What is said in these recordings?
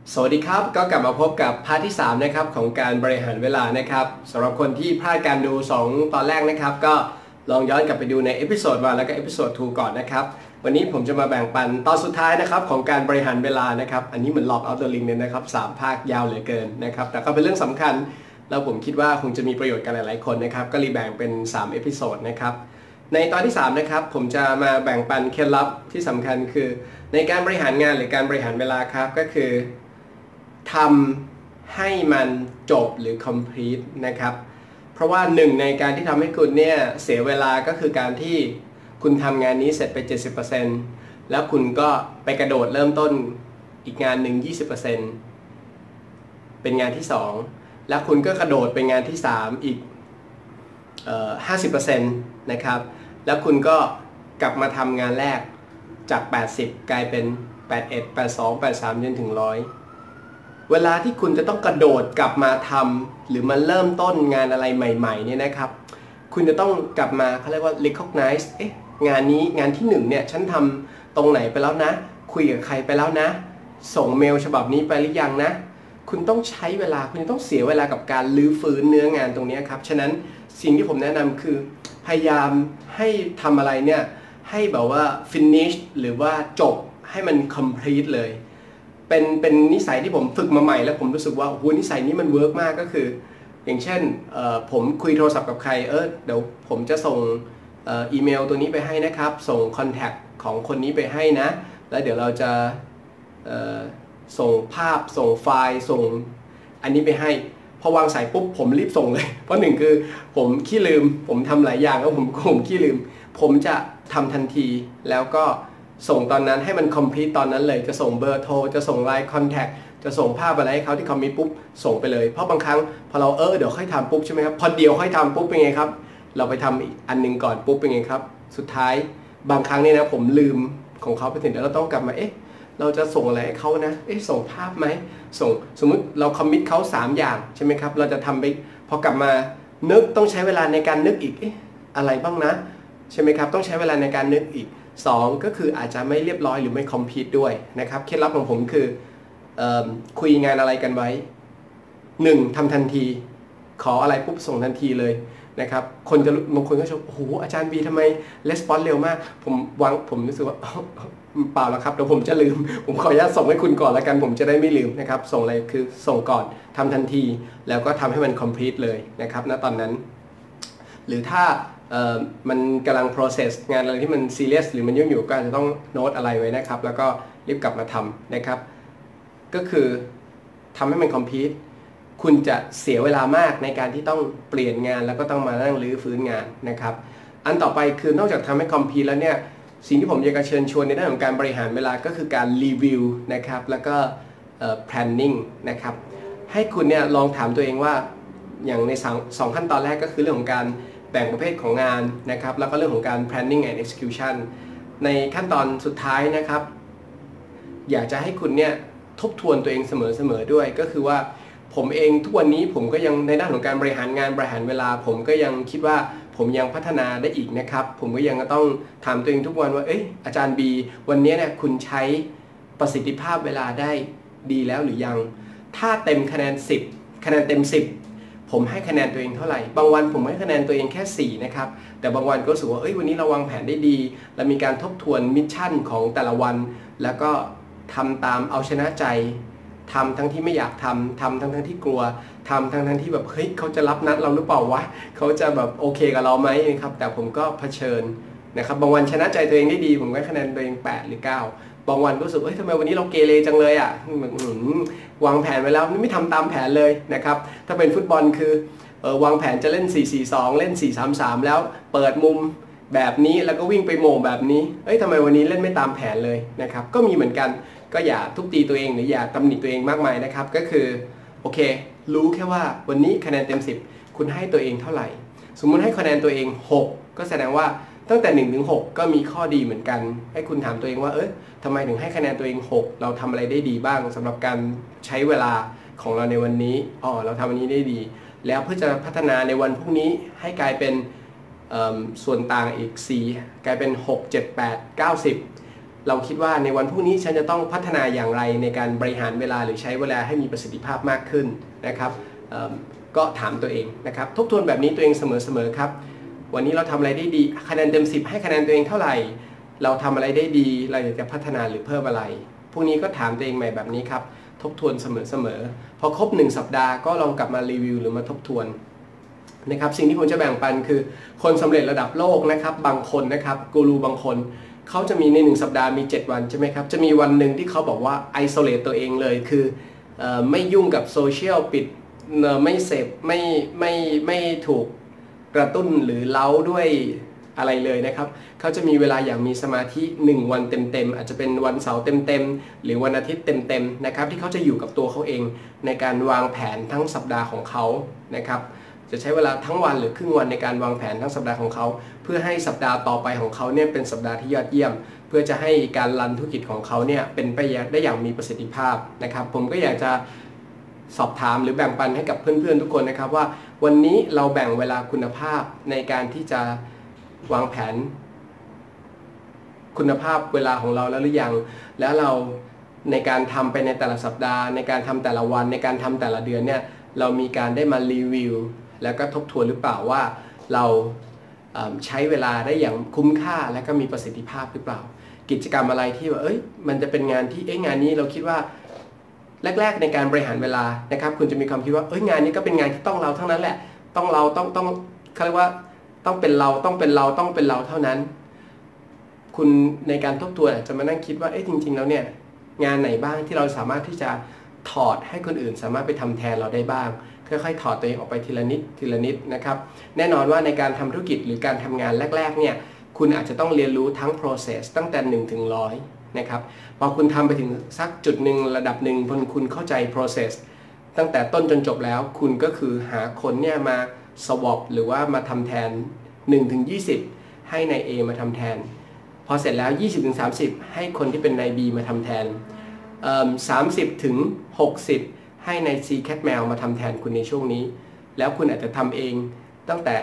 สวัสดีครับก็กลับมาพบกับพาร์ทที่3นะครับของการบริหารเวลานะครับสำหรับคนที่พลาดการดู2ตอนแรกนะครับก็ลองย้อนกลับไปดูในเอพิโซด1แล้วก็เอพิโซด2ก่อนนะครับวันนี้ผมจะมาแบ่งปันตอนสุดท้ายนะครับของการบริหารเวลานะครับอันนี้เหมือน Lord of the Ring เนี่ยนะครับ3ภาคยาวเหลือเกินนะครับแต่ก็เป็นเรื่องสำคัญแล้วผมคิดว่าคงจะมีประโยชน์กันหลายๆคนนะครับก็รีแบ่งเป็น3เอพิโซดนะครับในตอนที่3นะครับผมจะมาแบ่งปันเคล็ดลับที่สำคัญคือในการบริหารงานหรือการบริหารเวลาครับก็คือทำให้มันจบหรือ complete นะครับเพราะว่าหนึ่งในการที่ทำให้คุณเนี่ยเสียเวลาก็คือการที่คุณทำงานนี้เสร็จไป 70% แล้วคุณก็ไปกระโดดเริ่มต้นอีกงานหนึ่ง 20% เป็นงานที่2แล้วคุณก็กระโดดเป็นงานที่3อีก50% นะครับแล้วคุณก็กลับมาทำงานแรกจาก80กลายเป็น81 82 83จนถึง100เวลาที่คุณจะต้องกระโดดกลับมาทำหรือมาเริ่มต้นงานอะไรใหม่ๆเนี่ยนะครับคุณจะต้องกลับมาเขาเรียกว่า recognize งานนี้งานที่1เนี่ยฉันทำตรงไหนไปแล้วนะคุยกับใครไปแล้วนะส่งเมลฉบับนี้ไปหรือยังนะคุณต้องใช้เวลาคุณต้องเสียเวลากับการรื้อฟื้นเนื้องานตรงนี้ครับฉะนั้นสิ่งที่ผมแนะนำคือพยายามให้ทำอะไรเนี่ยให้แบบว่า finish หรือว่าจบให้มัน complete เลยเป็นนิสัยที่ผมฝึกมาใหม่แล้วผมรู้สึกว่าโอ้โหนิสัยนี้มันเวิร์กมากก็คืออย่างเช่นผมคุยโทรศัพท์กับใครเดี๋ยวผมจะส่งอีเมลตัวนี้ไปให้นะครับส่งคอนแทคของคนนี้ไปให้นะแล้วเดี๋ยวเราจะส่งภาพส่งไฟล์ส่งอันนี้ไปให้พอวางสายปุ๊บผมรีบส่งเลยเพราะหนึ่งคือผมขี้ลืมผมทำหลายอย่างแล้วผมขี้ลืมผมจะทำทันทีแล้วก็ส่งตอนนั้นให้มัน complete ตอนนั้นเลยจะส่งเบอร์โทรจะส่ง Line Contact จะส่งภาพอะไรให้เขาที่เขามีปุ๊บส่งไปเลยเพราะบางครั้งพอเราเดี๋ยวค่อยทำปุ๊บใช่ไหมครับพอเดียวค่อยทำปุ๊บเป็นไงครับเราไปทำอีกอันนึงก่อนปุ๊บเป็นไงครับสุดท้ายบางครั้งเนี่ยนะผมลืมของเขาไปถึงแล้วเราต้องกลับมาเราจะส่งอะไรให้เขานะส่งภาพไหมส่งสมมุติเราคอมมิตเขา3อย่างใช่ไหมครับเราจะทำไปพอกลับมานึกต้องใช้เวลาในการนึกอีกอะไรบ้างนะใช่ไหมครับต้องใช้เวลาในการนึกอีก2ก็คืออาจจะไม่เรียบร้อยหรือไม่คอมพลีทด้วยนะครับเคล็ดลับของผมคือคุยงานอะไรกันไว้1ทำทันทีขออะไรปุ๊บส่งทันทีเลยนะครับบางคนก็ชมโอ้โหอาจารย์บีทำไมレスปอนส์เร็วมากผมรู้สึกว่าเปล่าแล้วครับเดี๋ยวผมจะลืมผมขออนุญาตส่งให้คุณก่อนแล้วกันผมจะได้ไม่ลืมนะครับส่งอะไรคือส่งก่อนทำทันทีแล้วก็ทำให้มัน complete เลยนะครับณตอนนั้นหรือถ้ามันกำลัง process งานอะไรที่มัน serious หรือมันยุ่งอยู่ก็อาจจะต้องโน้ตอะไรไว้นะครับแล้วก็รีบกลับมาทำนะครับก็คือทำให้มัน complete คุณจะเสียเวลามากในการที่ต้องเปลี่ยนงานแล้วก็ต้องมานั่งรื้อฟื้นงานนะครับอันต่อไปคือนอกจากทำให้ complete แล้วเนี่ยสิ่งที่ผมอยากจะเชิญชวนในด้านของการบริหารเวลาก็คือการรีวิวนะครับแล้วก็ planning นะครับให้คุณเนี่ยลองถามตัวเองว่าอย่างใน2ขั้นตอนแรกก็คือเรื่องของการแบ่งประเภทของงานนะครับแล้วก็เรื่องของการ planning and execution ในขั้นตอนสุดท้ายนะครับอยากจะให้คุณเนี่ยทบทวนตัวเองเสมอด้วยก็คือว่าผมเองทุกวันนี้ผมก็ยังในด้านของการบริหารงานบริหารเวลาผมก็ยังคิดว่าผมยังพัฒนาได้อีกนะครับผมก็ยังต้องถามตัวเองทุกวันว่าอาจารย์บีวันนี้เนี่ยคุณใช้ประสิทธิภาพเวลาได้ดีแล้วหรือยังถ้าเต็มคะแนน10คะแนนเต็ม10ผมให้คะแนนตัวเองเท่าไหร่บางวันผมให้คะแนนตัวเองแค่4นะครับแต่บางวันก็รู้สึกว่าวันนี้เราวางแผนได้ดีและมีการทบทวนมิชชั่นของแต่ละวันแล้วก็ทำตามเอาชนะใจทำทั้งที่ไม่อยากทำทั้งที่กลัวทำทั้งที่แบบเขาจะรับนัดเราหรือเปล่าวะเขาจะแบบโอเคกับเราไหมนะครับแต่ผมก็เผชิญนะครับบางวันชนะใจตัวเองได้ดีผมก็คะแนนตัวเอง8หรือ9บางวันก็รู้สึกทำไมวันนี้เราเกเรจังเลยวางแผนไว้แล้วไม่ทำตามแผนเลยนะครับถ้าเป็นฟุตบอลคือวางแผนจะเล่น 4-4-2 เล่น 4-3-3 แล้วเปิดมุมแบบนี้แล้วก็วิ่งไปโหม่งแบบนี้ทำไมวันนี้เล่นไม่ตามแผนเลยนะครับก็มีเหมือนกันก็อย่าทุบตีตัวเองหรืออย่าตำหนิตัวเองมากมายนะครับก็คือโอเครู้แค่ว่าวันนี้คะแนนเต็ม10คุณให้ตัวเองเท่าไหร่สมมุติให้คะแนนตัวเอง6ก็แสดงว่าตั้งแต่1 ถึง 6ก็มีข้อดีเหมือนกันให้คุณถามตัวเองว่าทำไมถึงให้คะแนนตัวเอง6เราทำอะไรได้ดีบ้างสำหรับการใช้เวลาของเราในวันนี้เราทำอันนี้ได้ดีแล้วเพื่อจะพัฒนาในวันพรุ่งนี้ให้กลายเป็นส่วนต่างอีก4กลายเป็น6 7 8 9 10 เราคิดว่าในวันพรุ่งนี้ฉันจะต้องพัฒนาอย่างไรในการบริหารเวลาหรือใช้เวลาให้มีประสิทธิภาพมากขึ้นนะครับก็ถามตัวเองนะครับทบทวนแบบนี้ตัวเองเสมอๆครับวันนี้เราทำอะไรได้ดีคะแนนเต็ม10ให้คะแนนตัวเองเท่าไหร่เราทำอะไรได้ดีเราอยากจะพัฒนาหรือเพิ่มอะไรพรุ่งนี้ก็ถามตัวเองใหม่แบบนี้ครับทบทวนเสมอพอครบ1สัปดาห์ก็ลองกลับมารีวิวหรือมาทบทวนนะครับสิ่งที่ผมจะแบ่งปันคือคนสำเร็จระดับโลกนะครับบางคนนะครับกูรูบางคนเขาจะมีใน1สัปดาห์มี7วันใช่ไหมครับจะมีวันหนึ่งที่เขาบอกว่าไอโซเลตตัวเองเลยคือไม่ยุ่งกับโซเชียลปิดไม่เสพไม่ถูกกระตุ้นหรือเล้าด้วยอะไรเลยนะครับเขาจะมีเวลาอย่างมีสมาธิ1วันเต็มๆอาจจะเป็นวันเสาร์เต็มๆหรือวันอาทิตย์เต็มๆนะครับที่เขาจะอยู่กับตัวเขาเองในการวางแผนทั้งสัปดาห์ของเขานะครับจะใช้เวลาทั้งวันหรือครึ่งวันในการวางแผนทั้งสัปดาห์ของเขาเพื่อให้สัปดาห์ต่อไปของเขาเนี่ยเป็นสัปดาห์ที่ยอดเยี่ยมเพื่อจะให้การรันธุรกิจของเขาเนี่ยเป็นไปได้อย่างมีประสิทธิภาพนะครับผมก็อยากจะสอบถามหรือแบ่งปันให้กับเพื่อนๆทุกคนนะครับว่าวันนี้เราแบ่งเวลาคุณภาพในการที่จะวางแผนคุณภาพเวลาของเราแล้วหรือยังแล้วเราในการทำไปในแต่ละสัปดาห์ในการทำแต่ละวันในการทำแต่ละเดือนเนี่ยเรามีการได้มารีวิวแล้วก็ทบทวนหรือเปล่าว่าเราใช้เวลาได้อย่างคุ้มค่าและก็มีประสิทธิภาพหรือเปล่ากิจกรรมอะไรที่ว่ามันจะเป็นงานที่งานนี้เราคิดว่าแรกๆในการบริหารเวลานะครับคุณจะมีความคิดว่างานนี้ก็เป็นงานที่ต้องเราทั้งนั้นแหละต้องเราต้องเขาเรียกว่าต้องเป็นเราต้องเป็นเราต้องเป็นเราเท่านั้นคุณในการทบทวนจะมานั่งคิดว่าจริงๆแล้วเนี่ยงานไหนบ้างที่เราสามารถที่จะถอดให้คนอื่นสามารถไปทำแทนเราได้บ้างค่อยๆถอดตัวเองออกไปทีละนิดนะครับแน่นอนว่าในการทำธุรกิจหรือการทำงานแรกๆเนี่ยคุณอาจจะต้องเรียนรู้ทั้ง process ตั้งแต่1 ถึง 100นะครับพอคุณทำไปถึงสักจุดหนึ่งระดับหนึ่งพอคุณเข้าใจ process ตั้งแต่ต้นจนจบแล้วคุณก็คือหาคนเนี่ยมา swap หรือว่ามาทำแทน1 ถึง 20ให้นาย A มาทำแทนพอเสร็จแล้ว20 ถึง 30ให้คนที่เป็นนาย B มาทำแทน30 ถึง 60ให้ใน C Cat Mail มาทำแทนคุณในช่วงนี้แล้วคุณอาจจะทำเองตั้งแต่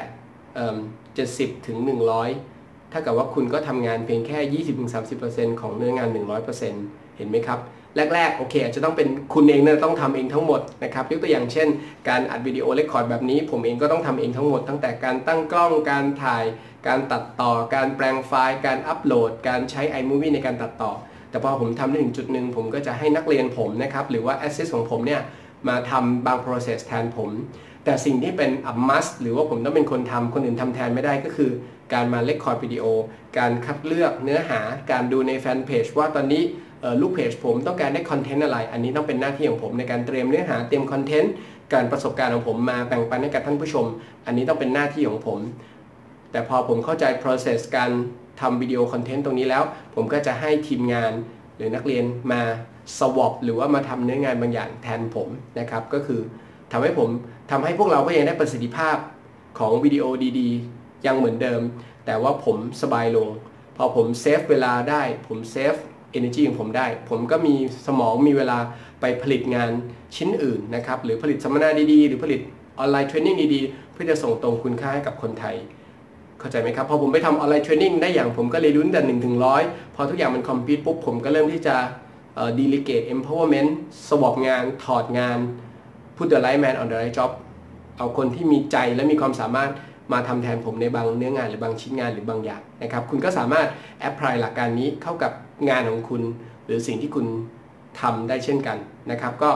70 ถึง 100ถ้ากับว่าคุณก็ทำงานเพียงแค่ 20-30% ของเนื้องาน 100% เห็นไหมครับแรกๆโอเคอาจจะต้องเป็นคุณเองนะต้องทำเองทั้งหมดนะครับยกตัวอย่างเช่นการอัดวิดีโอเรคคอร์ดแบบนี้ผมเองก็ต้องทำเองทั้งหมดตั้งแต่การตั้งกล้องการถ่ายการตัดต่อการแปลงไฟล์การอัปโหลดการใช้ iMovie ในการตัดต่อแต่พอผมทำได้ถึงจุดหนึ่งผมก็จะให้นักเรียนผมนะครับหรือว่า assist ของผมเนี่ยมาทำบาง process แทนผมแต่สิ่งที่เป็น a must หรือว่าผมต้องเป็นคนทำคนอื่นทำแทนไม่ได้ก็คือการมา record วิดีโอการคัดเลือกเนื้อหาการดูในแฟนเพจว่าตอนนี้ลูกเพจผมต้องการได้คอนเทนต์อะไรอันนี้ต้องเป็นหน้าที่ของผมในการเตรียมเนื้อหาเตรียมคอนเทนต์การประสบการณ์ของผมมาแบ่งปันให้กับท่านผู้ชมอันนี้ต้องเป็นหน้าที่ของผมแต่พอผมเข้าใจ process การทำวิดีโอคอนเทนต์ตรงนี้แล้วผมก็จะให้ทีมงานหรือนักเรียนมา swap หรือว่ามาทำเนื้องานบางอย่างแทนผมนะครับก็คือทำให้พวกเราก็ยังได้ประสิทธิภาพของวิดีโอดีๆยังเหมือนเดิมแต่ว่าผมสบายลงพอผมเซฟเวลาได้ผมเซฟ energy ของผมได้ผมก็มีสมองมีเวลาไปผลิตงานชิ้นอื่นนะครับหรือผลิตสัมมนาดีๆหรือผลิตออนไลน์เทรนนิ่งดีๆเพื่อจะส่งตรงคุณค่าให้กับคนไทยเข้าใจไหมครับพอผมไปทำออนไลน์เทรนนิ่งได้อย่างผมก็เรียนรู้ตั้งแต่1 ถึง 100พอทุกอย่างมันคอมพิวต์ปุ๊บผมก็เริ่มที่จะdelegate empowerment สวอปงานถอดงาน put the right man on the right job เอาคนที่มีใจและมีความสามารถมาทำแทนผมในบางเนื้องานหรือบางชิ้นงานหรือบางอย่างนะครับคุณก็สามารถ apply หลักการนี้เข้ากับงานของคุณหรือสิ่งที่คุณทำได้เช่นกันนะครับก็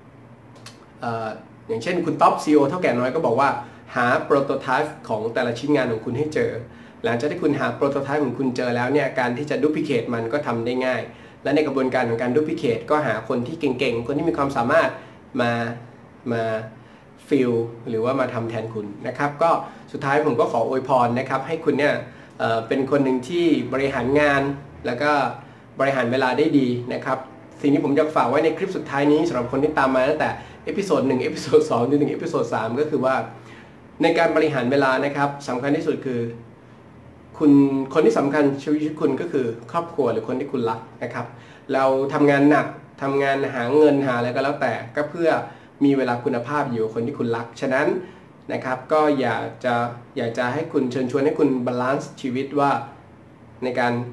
อย่างเช่นคุณท็อป CEO เท่าแก่น้อยก็บอกว่าหาโปรโตไทป์ของแต่ละชิ้นงานของคุณให้เจอหลังจากที่คุณหาโปรโตไทป์ของคุณเจอแล้วเนี่ยการที่จะดูพิเคทมันก็ทำได้ง่ายและในกระบวนการของการดูพิเคทก็หาคนที่เก่งๆคนที่มีความสามารถมาฟิลหรือว่ามาทำแทนคุณนะครับก็สุดท้ายผมก็ขออวยพรนะครับให้คุณเนี่ยเป็นคนหนึ่งที่บริหารงานแล้วก็บริหารเวลาได้ดีนะครับสิ่งที่ผมอยากฝากไว้ในคลิปสุดท้ายนี้สำหรับคนที่ตามมาตั้งแต่เอพิโซด1เอพิโซด2จนถึงเอพิโซด3ก็คือว่าในการบริหารเวลานะครับสำคัญที่สุดคือคนที่สำคัญชีวิตคุณก็คือครอบครัวหรือคนที่คุณรักนะครับเราทำงานหนักทำงานหาเงินหาอะไรก็แล้วแต่ก็เพื่อมีเวลาคุณภาพอยู่กับคนที่คุณรักฉะนั้นนะครับก็อยากจะให้คุณเชิญชวนให้คุณบาลานซ์ชีวิตว่าในการท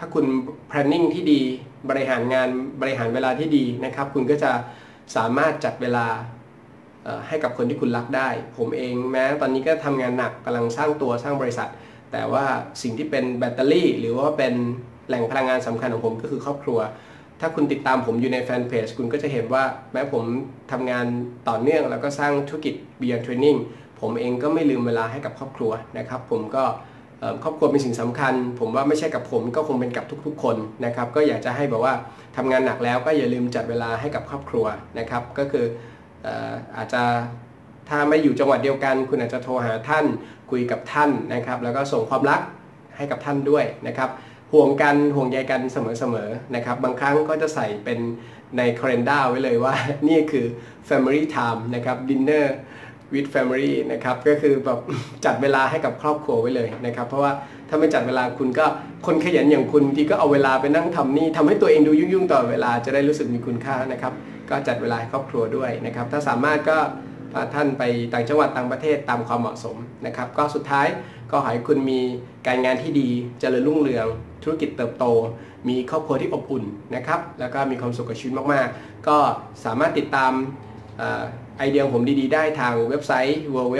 ถ้าคุณ planning ที่ดีบริหารงานบริหารเวลาที่ดีนะครับคุณก็จะสามารถจัดเวลาให้กับคนที่คุณรักได้ผมเองแม้ตอนนี้ก็ทำงานหนักกำลังสร้างตัวสร้างบริษัทแต่ว่าสิ่งที่เป็นแบตเตอรี่หรือว่าเป็นแหล่งพลังงานสำคัญของผมก็คือครอบครัวถ้าคุณติดตามผมอยู่ในแฟนเพจคุณก็จะเห็นว่าแม้ผมทำงานต่อเนื่องแล้วก็สร้างธุรกิจ Beyond Training ผมเองก็ไม่ลืมเวลาให้กับครอบครัวนะครับผมก็ครอบครัวเป็นสิ่งสำคัญผมว่าไม่ใช่กับผมก็คงเป็นกับทุกๆคนนะครับก็อยากจะให้แบบว่าทำงานหนักแล้วก็อย่าลืมจัดเวลาให้กับครอบครัวนะครับก็คืออาจจะถ้าไม่อยู่จังหวัดเดียวกันคุณอาจจะโทรหาท่านคุยกับท่านนะครับแล้วก็ส่งความรักให้กับท่านด้วยนะครับห่วงกันห่วงใยกันเสมอๆนะครับบางครั้งก็จะใส่เป็นใน calendar ไว้เลยว่านี่คือ family time นะครับ dinner with family นะครับก็คือแบบจัดเวลาให้กับครอบครัวไว้เลยนะครับเพราะว่าถ้าไม่จัดเวลาคุณก็คนขยันอย่างคุณที่ก็เอาเวลาไปนั่งทำนี่ทำให้ตัวเองดูยุ่งๆต่อเวลาจะได้รู้สึกมีคุณค่านะครับก็จัดเวลาให้ครอบครัวด้วยนะครับถ้าสามารถก็พาท่านไปต่างจังหวัดต่างประเทศตามความเหมาะสมนะครับก็สุดท้ายก็ขอให้คุณมีการงานที่ดีเจริญรุ่งเรืองธุรกิจเติบโตมีครอบครัวที่อบอุ่นนะครับแล้วก็มีความสุขกับชีวิตมากๆก็สามารถติดตามไอเดียของผมดีๆได้ทางเว็บไซต์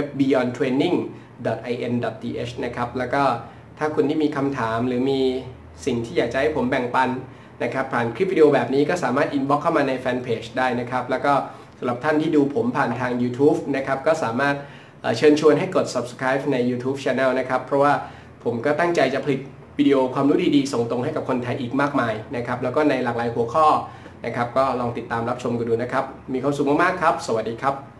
www.beyondtraining.in.th นะครับแล้วก็ถ้าคุณที่มีคำถามหรือมีสิ่งที่อยากจะให้ผมแบ่งปันนะครับผ่านคลิปวิดีโอแบบนี้ก็สามารถ inbox เข้ามาในแฟนเพจได้นะครับแล้วก็สำหรับท่านที่ดูผมผ่านทาง YouTube นะครับก็สามารถเชิญชวนให้กด subscribe ใน YouTube Channel นะครับเพราะว่าผมก็ตั้งใจจะผลิตวิดีโอความรู้ดีๆส่งตรงให้กับคนไทยอีกมากมายนะครับแล้วก็ในหลากหลายหัวข้อนะครับก็ลองติดตามรับชมกันดูนะครับมีความสุขมากๆครับสวัสดีครับ